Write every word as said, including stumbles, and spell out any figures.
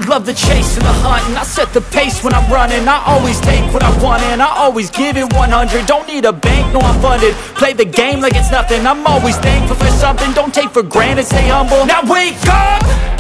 love the chase and the hunt, and I set the pace when I'm running. I always take what I want and I always give it one hundred. Don't need a bank, no I'm funded. Play the game like it's nothing. I'm always thankful for something. Don't take for granted, stay humble. Now wake up!